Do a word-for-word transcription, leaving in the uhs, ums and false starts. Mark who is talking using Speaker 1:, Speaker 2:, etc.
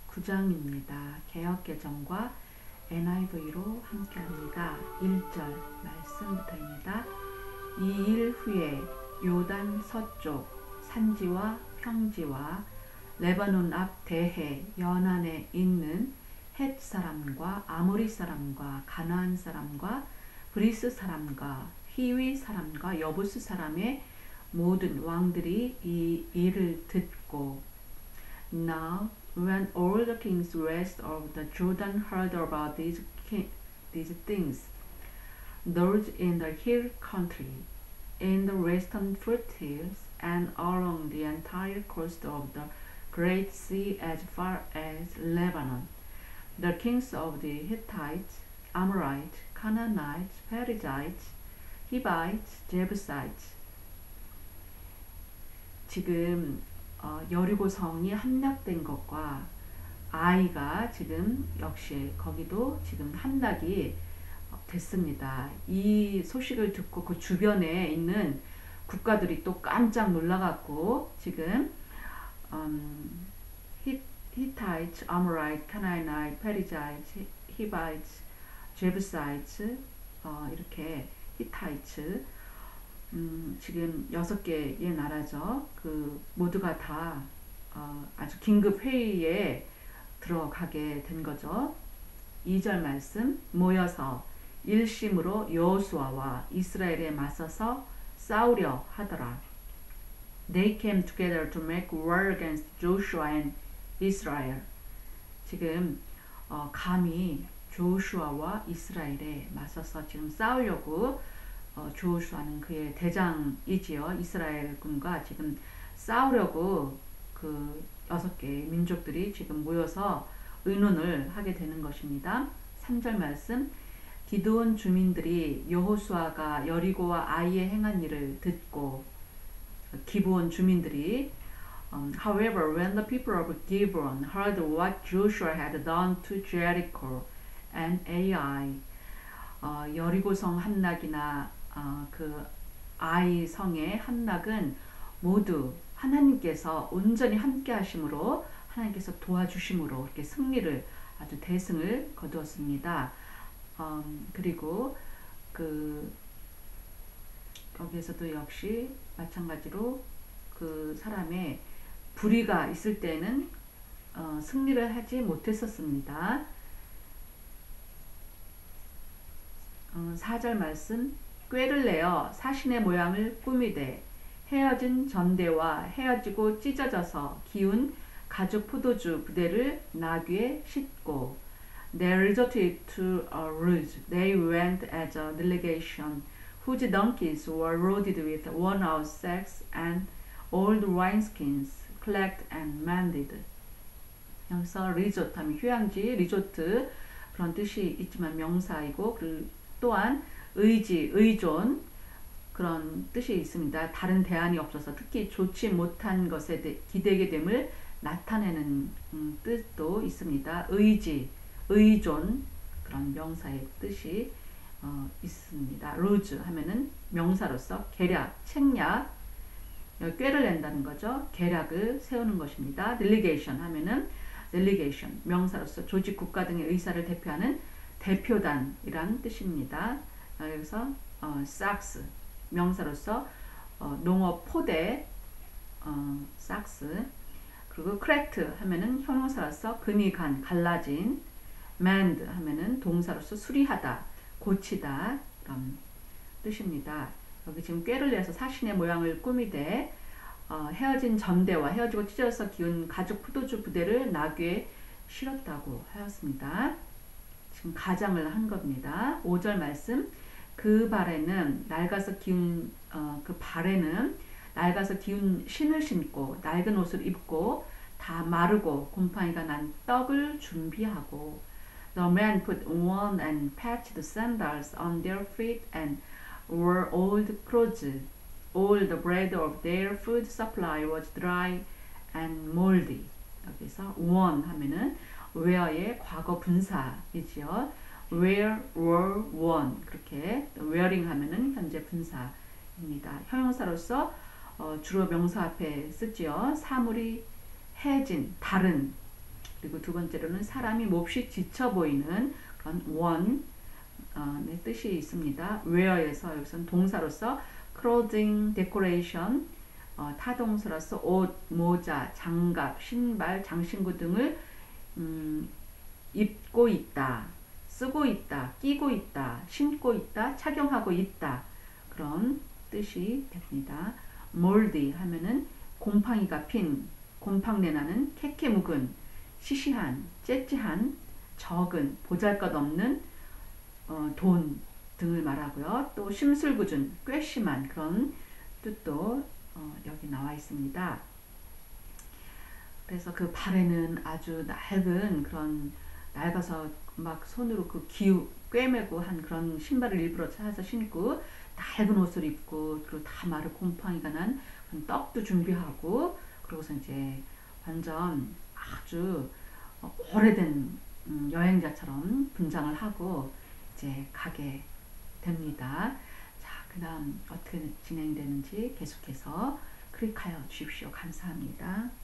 Speaker 1: 구 장입니다. 개역개정과 엔아이브이로 함께합니다. 일 절 말씀부터입니다. 이 일 후에 요단 서쪽 산지와 평지와 레바논 앞 대해 연안에 있는 헷 사람과 아모리 사람과 가나안 사람과 브리스 사람과 히위 사람과 여부스 사람의 모든 왕들이 이 일을 듣고 Now when all the kings west of the Jordan heard about these, these things, those in the hill country, in the western foothills, and along the entire coast of the Great Sea as far as Lebanon, the kings of the Hittites, Amorites, Canaanites, Perizzites, Hivites, Jebusites. 지금 어, 여리고 성이 함락된 것과 아이가 지금 역시 거기도 지금 함락이 됐습니다. 이 소식을 듣고 그 주변에 있는 국가들이 또 깜짝 놀라갖고 지금 음, 히타이츠, 아모라이트, 카나안ite, 페리자이트, 히바이트, 제부사이트 어, 이렇게 히타이츠 음, 지금 여섯 개의 나라죠. 그 모두가 다 어, 아주 긴급 회의에 들어가게 된 거죠. 이 절 말씀 모여서 일심으로 여호수아와 이스라엘에 맞서서 싸우려 하더라. They came together to make war against Joshua and Israel. 지금 어, 감히 조슈아와 이스라엘에 맞서서 지금 싸우려고 어, 조슈아는 그의 대장이지요. 이스라엘 군과 지금 싸우려고 그 여섯 개의 민족들이 지금 모여서 의논을 하게 되는 것입니다. 삼 절 말씀 기드온 주민들이 여호수아가 여리고와 아이에 행한 일을 듣고 기브온 주민들이 um, However, when the people of Gibeon heard what Joshua had done to Jericho and Ai, 어, 여리고성 함락이나 어, 그 아이 성의 함락은 모두 하나님께서 온전히 함께 하심으로 하나님께서 도와주심으로 이렇게 승리를 아주 대승을 거두었습니다. 음, 그리고 그 여기에서도 역시 마찬가지로 그 사람의 불의가 있을 때는 어, 승리를 하지 못했었습니다. 어, 사 절 말씀 꾀를 내어 사신의 모양을 꾸미되 헤어진 전대와 헤어지고 찢어져서 기운 가죽 포도주 부대를 나귀에 싣고 They resorted to a ruse. They went as a delegation whose donkeys were loaded with worn-out sacks and old wineskins, collected and mended. 여기서 리조트 하면 휴양지, 리조트 그런 뜻이 있지만 명사이고 그 또한 의지, 의존 그런 뜻이 있습니다. 다른 대안이 없어서 특히 좋지 못한 것에 기대게 됨을 나타내는 음, 뜻도 있습니다. 의지, 의존 그런 명사의 뜻이 어, 있습니다. 루즈 하면은 명사로서 계략, 책략, 꾀를 낸다는 거죠. 계략을 세우는 것입니다. 딜리게이션 하면은 딜리게이션 명사로서 조직, 국가 등의 의사를 대표하는 대표단이란 뜻입니다. 어, 여기서 어, 삭스 명사로서 어, 농업 포대 어, 삭스 그리고 크랙트 하면은 형용사로서 금이 간 갈라진 mend 하면은 동사로서 수리하다 고치다 그런 뜻입니다. 여기 지금 꾀를 내서 사신의 모양을 꾸미되 어, 헤어진 전대와 헤어지고 찢어져서 기운 가죽 포도주 부대를 나귀에 실었다고 하였습니다. 지금 가장을 한 겁니다. 오 절 말씀 그 발에는 낡아서 기운 어, 그 발에는 낡아서 기운 신을 신고 낡은 옷을 입고 다 마르고 곰팡이가 난 떡을 준비하고 The men put worn and patched sandals on their feet and wore old clothes. All the bread of their food supply was dry and moldy. 여기서 worn 하면은 wear의 과거 분사이지요. wear, wore, worn 그렇게 wearing 하면은 현재 분사입니다. 형용사로서 어, 주로 명사 앞에 쓰지요. 사물이 해진, 다른 그리고 두 번째로는 사람이 몹시 지쳐 보이는 그런 원의 뜻이 있습니다. wear에서 여기서는 동사로서 clothing, decoration, 어, 타동사로서 옷, 모자, 장갑, 신발, 장신구 등을 음, 입고 있다, 쓰고 있다, 끼고 있다, 신고 있다, 착용하고 있다. 그런 뜻이 됩니다. 몰디 하면은 곰팡이가 핀, 곰팡내 나는, 캐캐 묵은, 시시한, 째째한, 적은, 보잘것없는 어, 돈 등을 말하고요. 또 심술궂은, 괘씸한 그런 뜻도 어, 여기 나와 있습니다. 그래서 그 발에는 아주 낡은 그런 낡아서 막 손으로 그 기우 꿰매고 한 그런 신발을 일부러 사서 신고 낡은 옷을 입고 그리고 다 마르 곰팡이가 난 떡도 준비하고 그러고서 이제 완전 아주 오래된 여행자처럼 분장을 하고 이제 가게 됩니다. 자, 그 다음 어떻게 진행되는지 계속해서 클릭하여 주십시오. 감사합니다.